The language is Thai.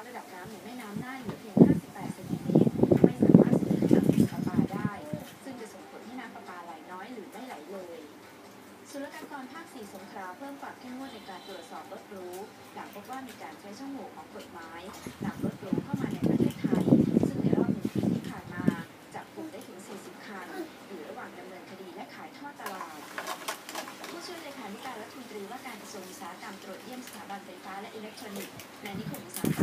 ระดับน้ำในแม่น้ำน่านเหลือเพียง 58 เซนติเมตรไม่สามารถสูบน้ำประปาได้ซึ่งจะส่งผลให้น้ำประปาไหลน้อยหรือไม่ไหลเลยศุลกากรภาค 4 สงขลาเพิ่มความเข้มงวดในการตรวจสอบรถหรูหลังพบว่ามีการใช้ช่องโหว่ของกฎหมายนำรถหรูเข้ามาในประเทศไทยซึ่งในรอบ1 ปีที่ผ่านมาจับกลุ่มได้ถึง 40 คันอยู่ระหว่างดำเนินคดีและขายทอดตลาดผู้ช่วยเลขาธิการรัฐมนตรีว่าการกระทรวงอุตสาหกรรมตรวจเยี่ยมสถาบันไฟฟ้าและอิเล็กทรอนิกส์ในนิคมอุตสาหกรรม